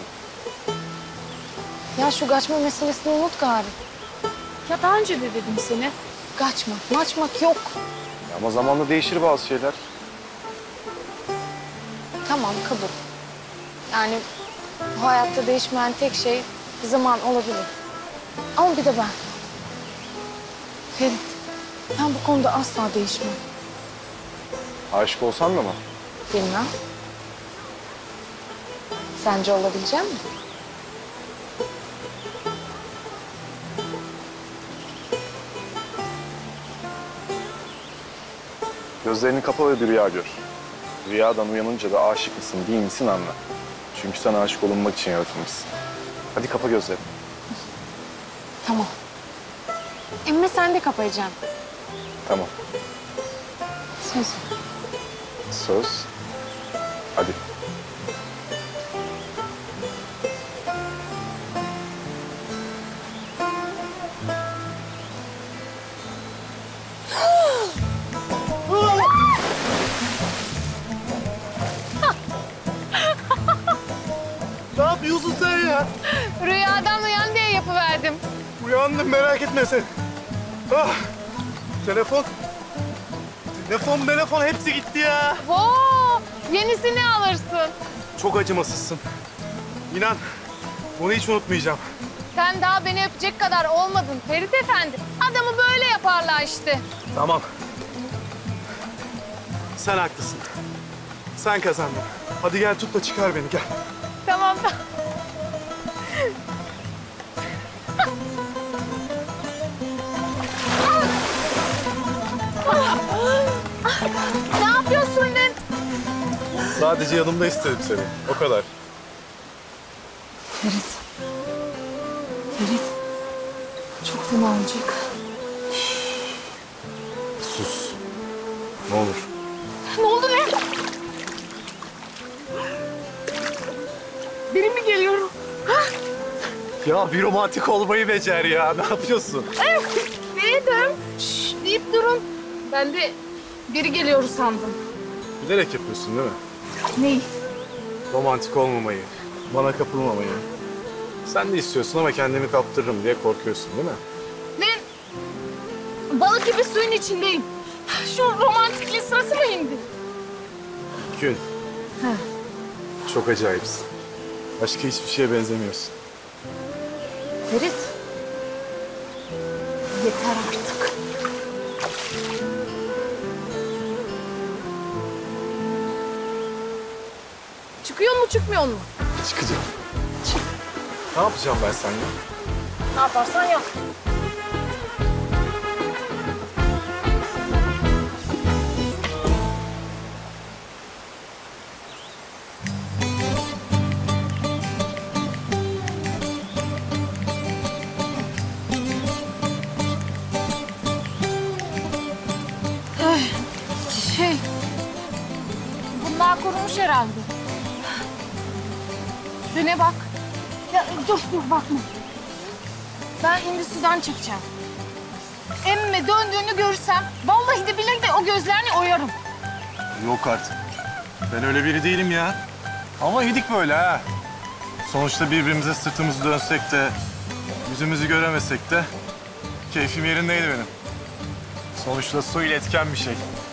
Ya şu kaçma meselesini unut gari. Ya daha önce de dedim seni. Kaçmak yok. Ama zamanla değişir bazı şeyler. Tamam, kabul. Yani bu hayatta değişmeyen tek şey zaman olabilir. Ama bir de ben. Ferit, ben bu konuda asla değişmem. Aşık olsan da mı? Bilmem. Sence olabilecek mi? Gözlerini kapa ve bir rüya gör. Rüyadan uyanınca da aşık mısın değil misin anla. Çünkü sen aşık olunmak için yaratılmışsın. Hadi kapa gözlerini. Tamam. Emme sen de kapayacaksın. Tamam. Söz. Söz. Hadi. Ne yapıyorsun sen ya? Rüyadan uyan diye yapıverdim. Uyandım, merak etme sen. Ah, telefon hepsi gitti ya. Oo, yenisini alırsın. Çok acımasızsın. İnan, bunu hiç unutmayacağım. Sen daha beni öpecek kadar olmadın Ferit Efendi. Adamı böyle yaparlar işte. Tamam. Sen haklısın. Sen kazandın. Hadi gel tut da çıkar beni, gel. Tamam. Ne yapıyorsun lan? Sadece yanımda istedim seni. O kadar. Ferit. Çok fena olacak. Sus. Ne olur. Ne oldu lan? Biri mi geliyor? Ya bir romantik olmayı becer ya. Ne yapıyorsun? Değilim. Şşş deyip durun. Ben de biri geliyor sandım. Bilerek yapıyorsun değil mi? Neyi? Romantik olmamayı, bana kapılmamayı. Sen de istiyorsun ama kendimi kaptırırım diye korkuyorsun değil mi? Ben balık gibi suyun içindeyim. Şu romantikliğin sırası mı indi? Gün. Ha. Çok acayipsin. Başka hiçbir şeye benzemiyorsun. Ferit. Yeter artık. Çıkıyor mu çıkmıyor mu? Çıkacağım. Ne yapacağım ben seninle? Ne yaparsan yap. Bunlar kurumuş herhalde. Döne bak. Ya dur bakma. Ben şimdi sudan çıkacağım. Emme döndüğünü görürsem vallahi de billahi de o gözlerini oyarım. Yok artık. Ben öyle biri değilim ya. Ama yedik böyle ha. Sonuçta birbirimize sırtımızı dönsek de, yüzümüzü göremesek de keyfim yerindeydi benim. Sonuçta su iletken bir şey.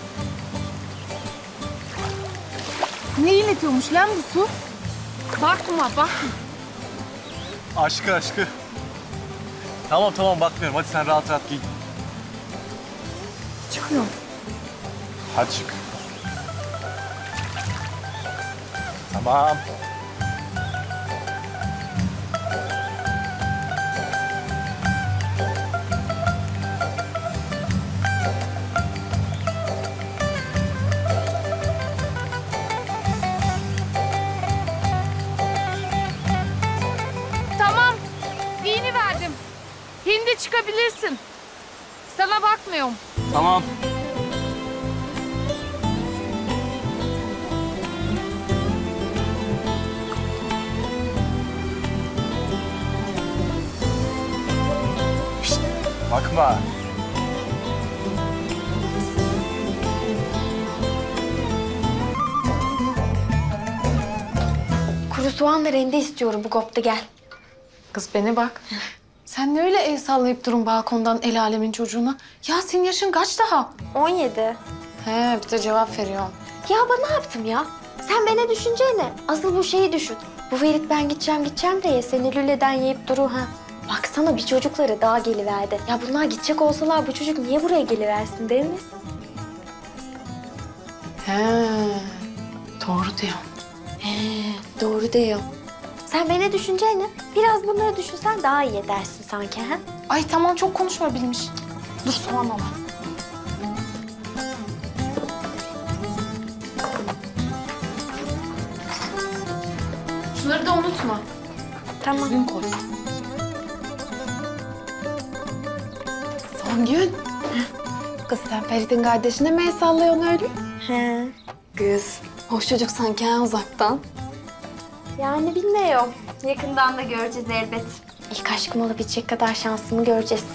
Ne iletiyormuş lan bu su? Bakma bakma. Aşkı. Tamam bakmıyorum. Hadi sen rahat giy. Çıkıyorum. Hadi çık. Tamam. Hindi çıkabilirsin. Sana bakmıyorum. Tamam. Bakma. Kuru soğanla rende istiyorum bu kopta gel. Kız beni bak. Sen ne öyle el sallayıp durun balkondan el alemin çocuğuna? Ya senin yaşın kaç daha? 17. He bir de cevap veriyorum. Ya ben ne yaptım ya? Sen bana düşüneceğine asıl bu şeyi düşün. Bu Ferit ben gideceğim diye seni lüleden yiyip duru ha. Baksana bir çocukları daha geliverdi. Ya bunlar gidecek olsalar bu çocuk niye buraya geliversin değil mi? He doğru diyor. He doğru diyor. Sen beni düşüneceğine biraz bunları düşünsen daha iyi edersin sanki ha? Ay tamam çok konuşma bilmiş. Dur soğan ama. Şunları da unutma. Tamam. Düzgün koy. Songül. Kız sen Ferit'in kardeşine mi el sallıyorsun öyle? He. Kız, hoş çocuk sanki ha uzaktan. Yani bilmiyorum. Yakından da göreceğiz elbet. İlk aşkım olabilecek kadar şansımı göreceğiz.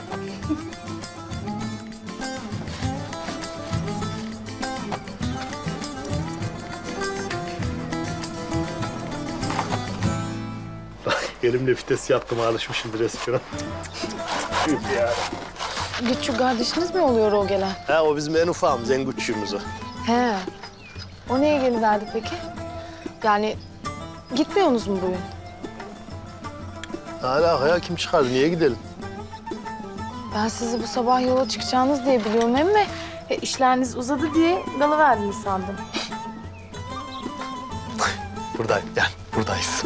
Elimle vites yaptım, alışmışımdır eskiden. Ya. Küçük kardeşiniz mi oluyor o gelen? He, o bizim en ufağımız, en küçüğümüz o. He. O neye geliverdi peki? Yani gitmiyorsunuz mu bugün? Hala ya kim çıkardı? Niye gidelim? Ben sizi bu sabah yola çıkacağınız diye biliyorum ama işleriniz uzadı diye dalıverdiniz sandım. Buradayım, gel. Buradayız.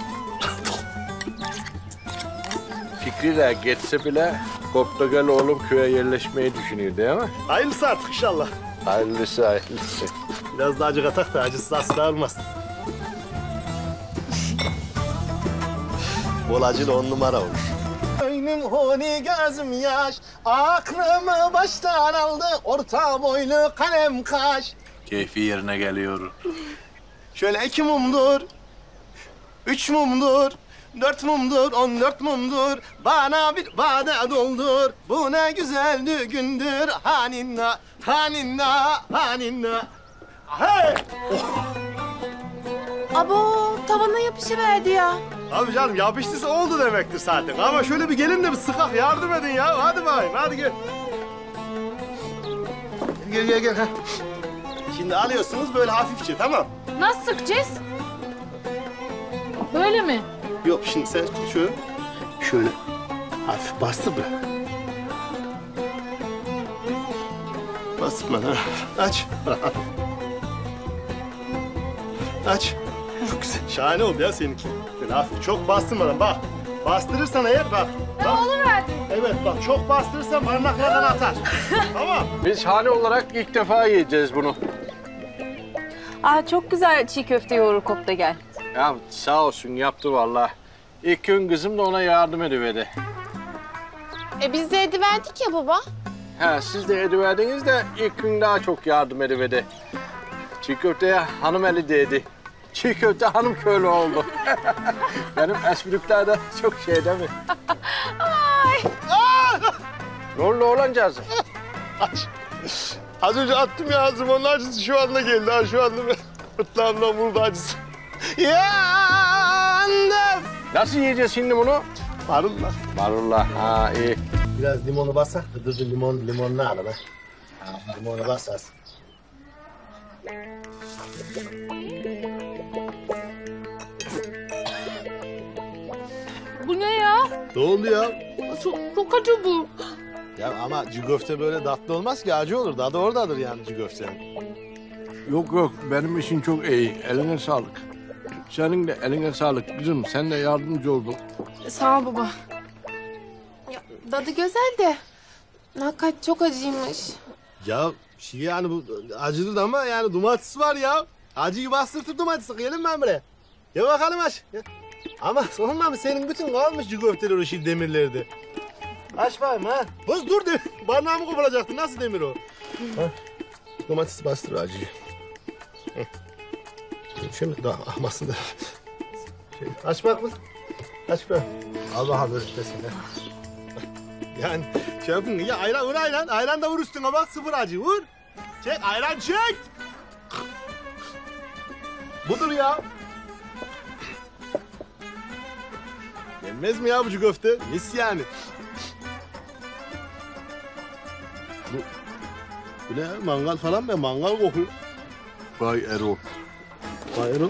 Fikri de geçse bile kopta gel oğlum köye yerleşmeyi düşünüyor değil mi? Hayırlısı artık inşallah. Hayırlısı hayırlısı. Biraz daha acı atak da acısız asla olmaz. Bol acılı 10 numara olur. Benim honi gözüm yaş, aklımı baştan aldı, orta boylu kalem kaş. Keyfi yerine geliyor. Şöyle 2 mumdur, 3 mumdur, 4 mumdur, 14 mumdur. Bana bir bade doldur, bu ne güzel düğündür. Haninna, haninna, haninna. Hey! Abo tavana yapışıverdi ya. Abi canım yapıştıysa oldu demektir zaten. Ama şöyle bir gelin de bir sıkak yardım edin ya. Hadi bakayım, hadi gel. Gel. Ha. Şimdi alıyorsunuz böyle hafifçe, tamam? Nasıl sıkacağız? Böyle mi? Yok şimdi sen şöyle hafif bastır bırak. Bastırma ha. Aç. Aç. Çok güzel. Şahane oldu ya seninki. Böyle hafif çok bastırmadan bak. Bastırırsan eğer bak. Ne oluverdi? Evet bak çok bastırırsan parmaklardan atar. Tamam. Biz hane olarak ilk defa yiyeceğiz bunu. Aa çok güzel çiğ köfte yoğurur kopta gel. Ya sağ olsun yaptı vallahi. İlk gün kızım da ona yardım ediverdi. Biz de ediverdik ya baba. He siz de ediverdiniz de ilk gün daha çok yardım ediverdi. Çiğ köfteye hanım eli değdi. Çiğ köfte hanım köylü oldu. Benim esprikler de çok şey değil mi? Ay. Ne oldu oğlancağız? Az önce attım ya ağzıma, onun acısı şu anda geldi ha, şu anda gırtlağımdan vurdu acısı. Yandım. Nasıl yiyeceğiz şimdi bunu? Marulla. Marulla, ha iyi. Biraz limonu basar, kıdırcı limonunu al be. Limonu basarsın. Bu ne ya? Ne oldu ya? Çok acı bu. Ya ama cığ köfte böyle tatlı olmaz ki, acı olur. Tadı oradadır yani cığ köftenin. Yok benim için çok iyi. Eline sağlık. Senin de eline sağlık kızım. Sen de yardımcı oldun. Sağ ol baba. Ya, tadı güzel de hakikaten çok acıymış. Ya yani bu acıdır ama yani domates var ya. Acıyı bastırtıp domatesi yiyelim ben buraya. Ya bakalım aç. Ya. Ama sorma mı senin bütün kalmış cığ köfteler o şey demirlerde. Aç bakayım ha. Kız dur de. Barnağı mı koparacaktın? Nasıl demir o? Ha? Domates bastır acıyı. Şimdi daha ahmasın da. Aç bak kız. Aç bak. Allah öğretmesin ya. Yani şey yapın ya ayran vur ayran. Ayran da vur üstüne bak sıfır acı vur. Çek ayran çek. Budur ya. Yenmez mi ya bu köfte? Mis yani. Bu ne? Mangal falan mı? Mangal kokuyor. Vay Erol. Vay Erol.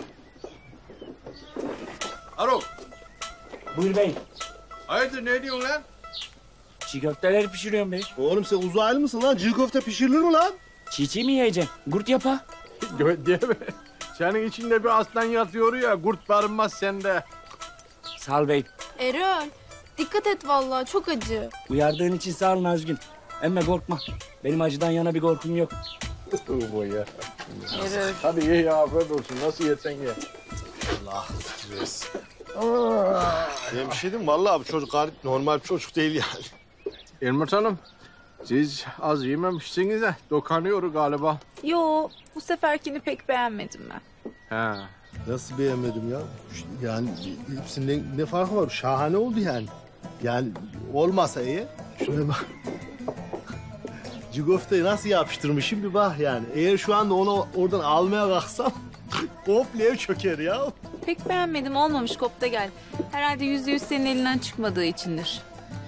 Erol. Buyur bey. Hayırdır ne diyorsun lan? Çiğ köfteleri pişiriyorum bey. Oğlum sen uzaylı mısın lan? Çiğ köfte pişirilir mi lan? Çiğ mi yiyeceksin? Gurt yapa. Diye mi? Senin içinde bir aslan yatıyor ya, kurt barınmaz sende. Sağ ol bey. Erol, dikkat et vallahi çok acı. Uyardığın için sağ ol Nazgün. Ama korkma. Benim acıdan yana bir korkum yok. Bu ya. Hadi ye ya, afiyet olsun. Nasıl yesen ye. Allah stres. Ya bir şey diyeyim mi? Vallahi bu çocuk garip, normal bir çocuk değil yani. Elmas Hanım, siz az yememişsiniz de dokanıyor galiba. Yo, bu seferkini pek beğenmedim ben. He. Nasıl beğenmedim ya? Yani hepsinin ne farkı var? Şahane oldu yani. Yani olmasa eğer, şöyle bak. Cigofteyi nasıl yapıştırmışım bir bak yani. Eğer şu anda onu oradan almaya kalksam komple ev çöker ya. Pek beğenmedim, olmamış kopta gel. Herhalde %100 senin elinden çıkmadığı içindir.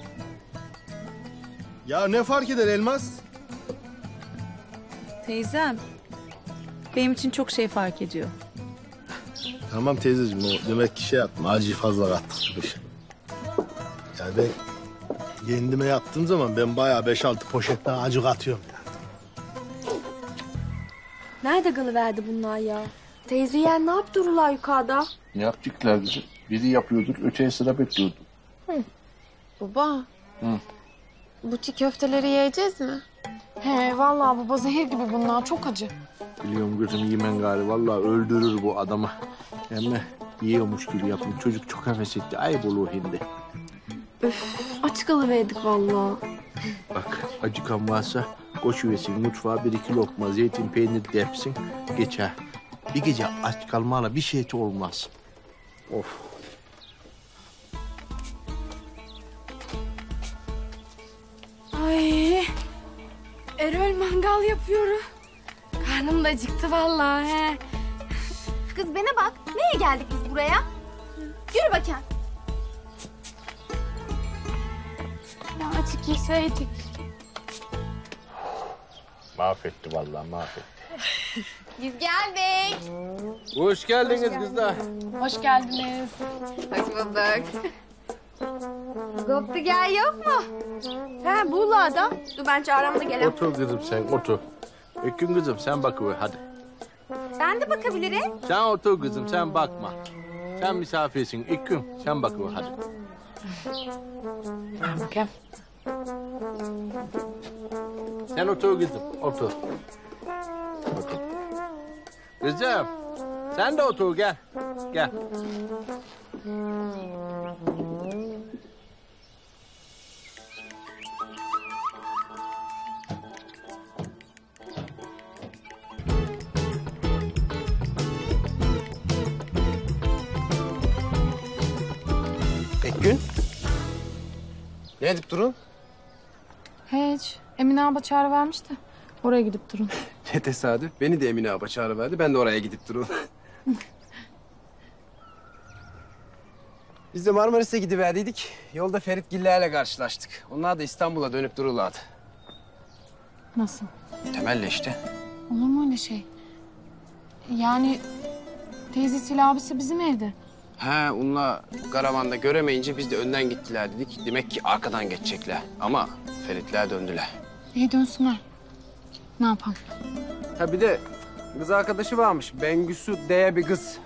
Ya ne fark eder Elmas? Teyzem, benim için çok şey fark ediyor. Tamam teyzeciğim o demek ki şey yaptım. Acıyı fazla kattık bu işe. Yani ben kendime yaptığım zaman ben bayağı 5-6 poşet daha acı katıyorum yani. Nerede kalıverdi bunlar ya? Teyze yeğen ne yaptırırlar yukarıda? Ne yapacaklar kızım? Biri yapıyordur, öteye sıra bekliyordur. Baba. Hı. Bu çiğ köfteleri yiyeceğiz mi? He vallahi baba zehir gibi bunlar çok acı. Biliyorum kızım, yemen gari. Vallahi öldürür bu adamı. Ama yiyormuş gibi yapın. Çocuk çok heves etti. Ayıp olur hindi. Öf, aç kalıverdik vallahi. Bak, acıkan varsa koşuversin mutfağa 1-2 lokma zeytin peynir depsin geçer. Bir gece aç kalmana bir şey olmaz. Of. Ay, Erol mangal yapıyor. Karnım da acıktı vallahi he. Kız bana bak. Neye geldik biz buraya? Yürü bakayım. Ya açık yeseydik. Mahvetti vallahi, mahvetti. Biz geldik. Hoş geldiniz kızlar. Hoş geldiniz. Hoş bulduk. Goptu gel yok mu? He buralarda. Dur ben çağıramda gelen. Otur kızım sen, otur. Ökün kızım sen bakıver hadi. Ben de bakabilirim. Sen otur kızım, sen bakma. Sen misafirsin. Ökün sen bakıver hadi. Bakayım. Sen otur kızım, otur. Otur. Kızım, sen de otur gel. Gel. Ekgün. Ne edip durun? Hiç. Emine abla çağrı vermişti. Oraya gidip durun. Ne tesadüf. Beni de Emine abla çağırıverdi. Ben de oraya gidip durun. Biz de Marmaris'e gidiverdiydik. Yolda Ferit Giller'le karşılaştık. Onlar da İstanbul'a dönüp dururlardı. Nasıl? Temelle işte. Olur mu öyle şey? Yani teyzesiyle abisi bizim evde. He, onunla karavanda göremeyince biz de önden gittiler dedik. Demek ki arkadan geçecekler. Ama Feritler döndüler. İyi dönsünler. Ne yapalım? Ha bir de kız arkadaşı varmış. Bengüsü diye bir kız.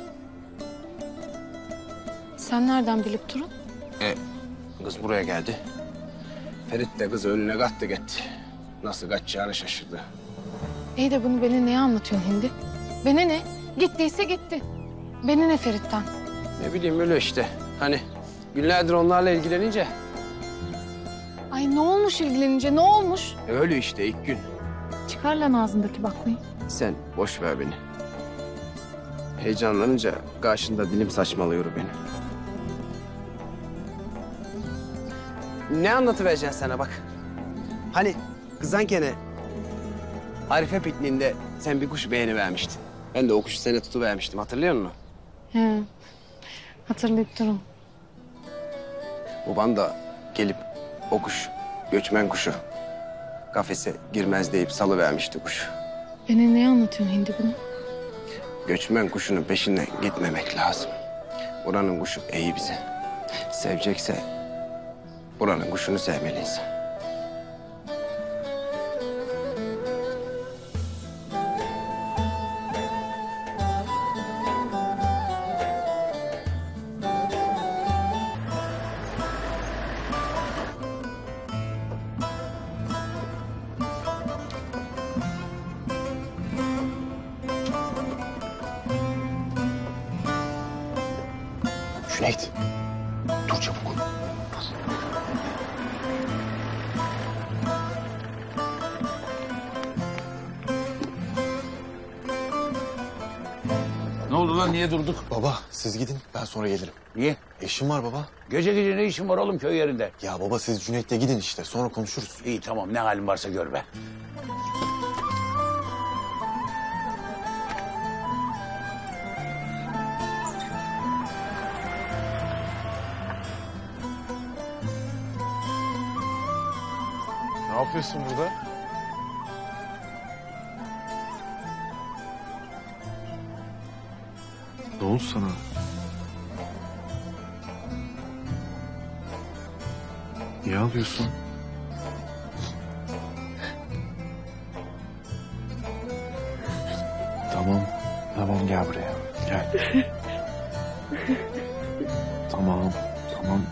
Sen nereden bilip durun? Kız buraya geldi. Ferit de kızı önüne kattı gitti. Nasıl kaçacağını şaşırdı. İyi de bunu bana neye anlatıyorsun Hindi? Bana ne? Gittiyse gitti. Bana ne Ferit'ten? Ne bileyim öyle işte. Hani günlerdir onlarla ilgilenince. Ay ne olmuş ilgilenince ne olmuş? Öyle işte ilk gün. Çıkar lan ağzındaki baklayı. Sen boş ver beni. Heyecanlanınca karşında dilim saçmalıyor benim. Ne anlatıvereceksin sana bak. Hani kızarken Arife pikniğinde sen bir kuş beğenivermiştin. Ben de o kuşu sana tutuvermiştim, hatırlıyor musun? He. Hatırlayıp durun. Baban da gelip o kuş, göçmen kuşu, kafese girmez deyip salıvermişti kuşu. Bana ne anlatıyorsun hindi bunu? Göçmen kuşunun peşinden gitmemek lazım. Buranın kuşu iyi bize. Sevecekse buranın kuşunu sevmeli insan. Cüneyt, dur çabuk. Ne oldu lan? Niye durduk? Baba, siz gidin, ben sonra gelirim. Niye? İşim var baba. Gece gece ne işin var oğlum köy yerinde? Ya baba siz Cüneyt'le gidin işte, sonra konuşuruz. İyi tamam, ne halin varsa gör be. Ne yapıyorsun burada? Ne oldu sana? Niye ağlıyorsun? Tamam, tamam gel buraya. Gel. Tamam, tamam.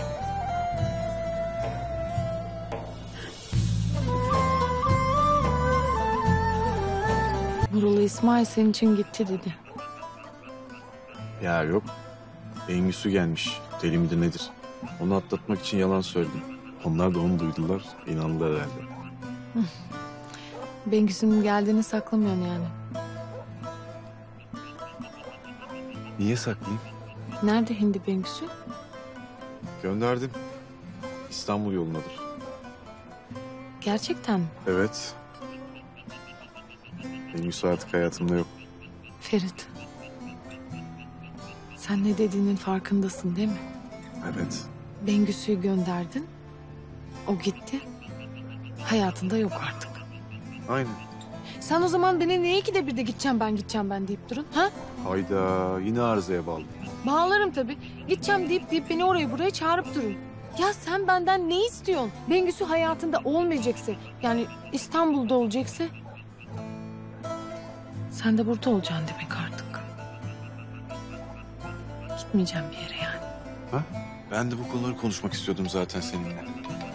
Nurullah İsmail senin için gitti dedi. Ya yok. Bengüsü gelmiş. Deli midir nedir? Onu atlatmak için yalan söyledim. Onlar da onu duydular. İnandılar herhalde. Bengüsü'nün geldiğini saklamıyorsun yani. Niye saklayayım? Nerede hindi Bengüsü? Gönderdim. İstanbul yolundadır. Gerçekten mi? Evet. Bengüsü artık hayatımda yok. Ferit. Sen ne dediğinin farkındasın değil mi? Evet. Bengüsü'yü gönderdin. O gitti. Hayatında yok artık. Aynen. Sen o zaman beni niye ikide bir de gideceğim ben deyip durun ha? Hayda yine arızaya bağlı. Bağlarım tabii. Gideceğim deyip beni oraya buraya çağırıp durun. Ya sen benden ne istiyorsun? Bengüsü hayatında olmayacaksa, yani İstanbul'da olacaksa... sen de burada olacaksın demek artık. Gitmeyeceğim bir yere yani. Ha? Ben de bu konuları konuşmak istiyordum zaten seninle.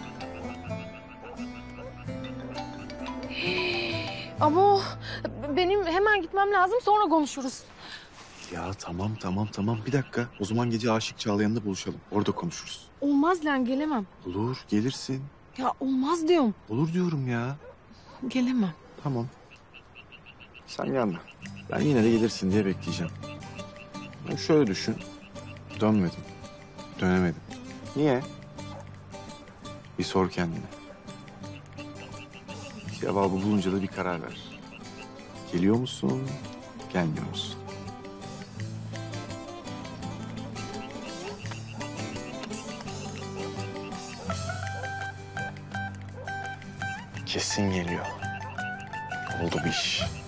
Ama benim hemen gitmem lazım, sonra konuşuruz. Ya tamam. Bir dakika. O zaman gece Aşık Çağlayan'da buluşalım. Orada konuşuruz. Olmaz lan, gelemem. Olur, gelirsin. Ya olmaz diyorum. Olur diyorum ya. Gelemem. Tamam. Sen gelme. Ben yine de gelirsin diye bekleyeceğim. Ben şöyle düşün. Dönmedim. Dönemedim. Niye? Bir sor kendine. Cevabı bulunca da bir karar ver. Geliyor musun, gelmiyor musun? Kesin geliyor. Oldu bir iş.